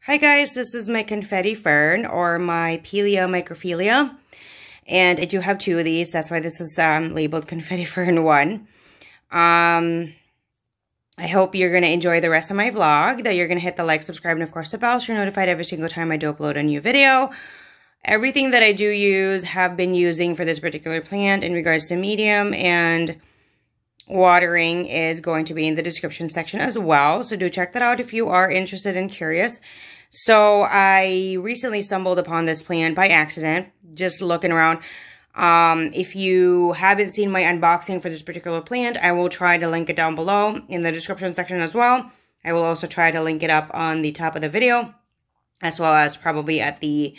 Hi guys, this is my Confetti Fern or my Pilea Microphylla, and I do have two of these. That's why this is labeled Confetti Fern 1. I hope you're going to enjoy the rest of my vlog, that you're going to hit the like, subscribe, and of course the bell so you're notified every single time I do upload a new video. Everything that I do use, have been using for this particular plant in regards to medium and watering is going to be in the description section as well. So do check that out if you are interested and curious. So I recently stumbled upon this plant by accident, just looking around. If you haven't seen my unboxing for this particular plant, I will try to link it down below in the description section as well. I will also try to link it up on the top of the video, as well as probably at the,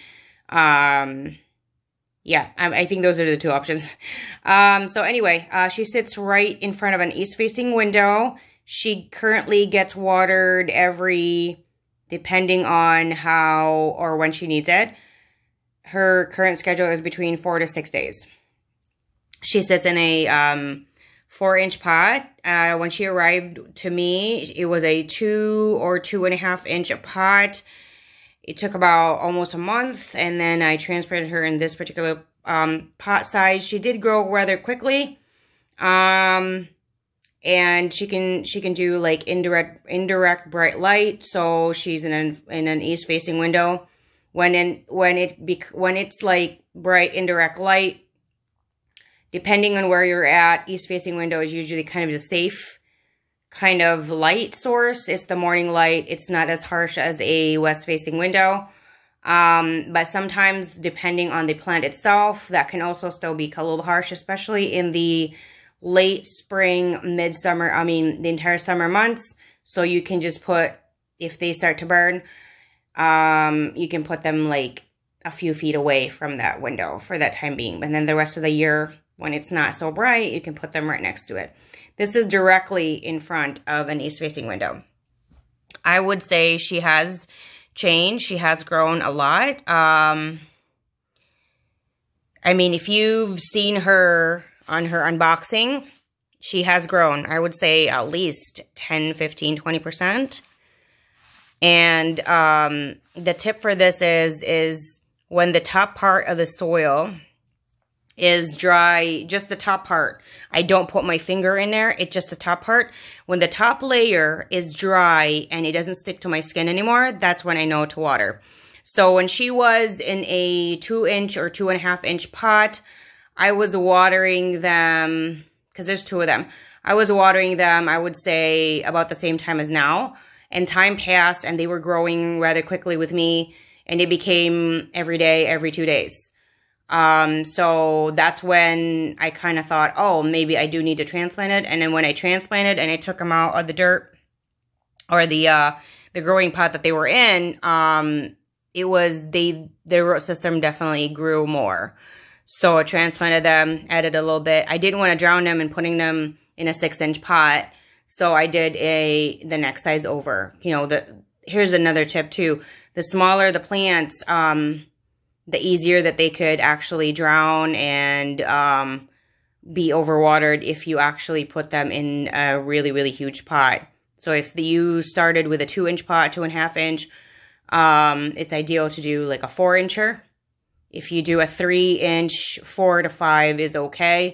yeah, I think those are the two options. So anyway, she sits right in front of an east-facing window. She currently gets watered depending on how or when she needs it. Her current schedule is between 4 to 6 days. She sits in a 4-inch pot. When she arrived to me, it was a 2 or 2.5-inch pot. It took about almost a month, and then I transplanted her in this particular pot size. She did grow rather quickly, and she can do like indirect bright light. So she's in an east facing window. When it's like bright indirect light, depending on where you're at, east facing window is usually kind of the safe kind of light source. It's the morning light. It's not as harsh as a west facing window. But sometimes, depending on the plant itself, that can also still be a little harsh, especially in the late spring, midsummer, the entire summer months. So you can just put, if they start to burn, you can put them like a few feet away from that window for that time being. And then the rest of the year, when it's not so bright, you can put them right next to it. This is directly in front of an east-facing window. I would say she has changed. She has grown a lot. If you've seen her on her unboxing, she has grown. I would say at least 10, 15, 20%. And the tip for this is when the top part of the soil is dry, just the top part. I don't put my finger in there. It's just the top part. When the top layer is dry and it doesn't stick to my skin anymore, that's when I know to water. So when she was in a 2-inch or 2.5-inch pot, I was watering them, because there's two of them. I was watering them, I would say, about the same time as now. And time passed and they were growing rather quickly with me. And it became every day, every 2 days. So that's when I kind of thought, oh, maybe I do need to transplant it. And then when I transplanted and I took them out of the dirt or the growing pot that they were in, their root system definitely grew more. So I transplanted them, added a little bit. I didn't want to drown them and putting them in a 6-inch pot. So I did the next size over. Here's another tip too. The smaller the plants, the easier that they could actually drown and be overwatered if you actually put them in a really, really huge pot. So if you started with a 2-inch pot, 2.5-inch, it's ideal to do like a 4-incher. If you do a 3-inch, 4 to 5 is okay.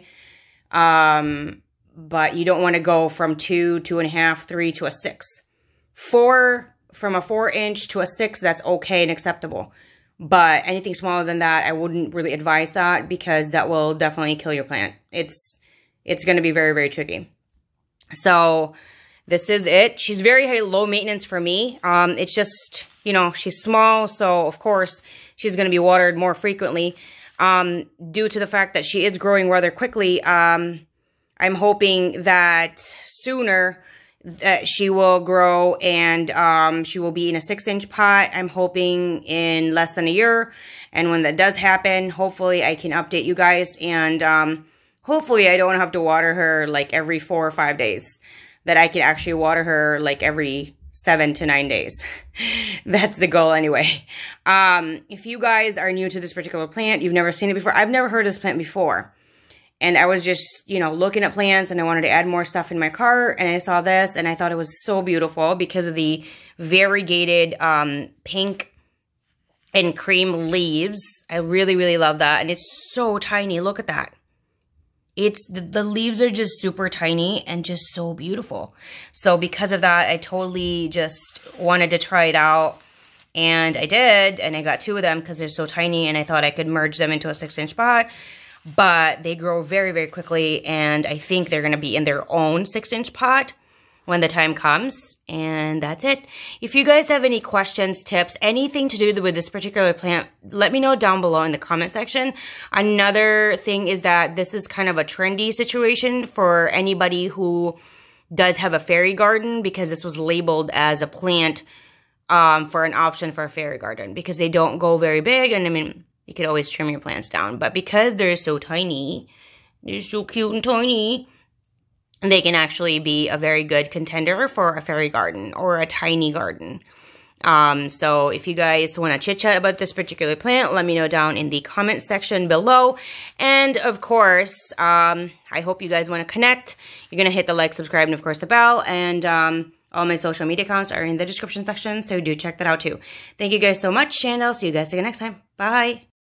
But you don't want to go from 2, 2.5, 3 to a 6. From a 4-inch to a 6, that's okay and acceptable. But anything smaller than that, I wouldn't really advise that because that will definitely kill your plant. It's going to be very, very tricky. So this is it. She's very low maintenance for me. It's just, she's small. So of course she's going to be watered more frequently. Due to the fact that she is growing rather quickly, I'm hoping that sooner that she will grow and she will be in a 6-inch pot. I'm hoping in less than a year. And when that does happen, hopefully I can update you guys. And hopefully I don't have to water her like every 4 or 5 days. That I can actually water her like every 7 to 9 days. That's the goal anyway. If you guys are new to this particular plant, you've never seen it before. I've never heard of this plant before. And I was just, you know, looking at plants and I wanted to add more stuff in my cart. And I saw this and I thought it was so beautiful because of the variegated pink and cream leaves. I really, really love that. And it's so tiny. Look at that. It's the leaves are just super tiny and just so beautiful. So because of that, I totally just wanted to try it out. And I did. And I got 2 of them because they're so tiny. And I thought I could merge them into a 6-inch pot. But they grow very, very quickly. And I think they're going to be in their own 6-inch pot when the time comes. And that's it. If you guys have any questions, tips, anything to do with this particular plant, let me know down below in the comment section. Another thing is that this is kind of a trendy situation for anybody who does have a fairy garden, because this was labeled as a plant for an option for a fairy garden, because they don't go very big. And I mean, you could always trim your plants down, but because they're so tiny, they're so cute and tiny, they can actually be a very good contender for a fairy garden or a tiny garden. So if you guys want to chit chat about this particular plant, let me know down in the comment section below. And of course, I hope you guys want to connect. You're going to hit the like, subscribe, and of course the bell. And all my social media accounts are in the description section, so do check that out too. Thank you guys so much, and I'll see you guys again next time. Bye.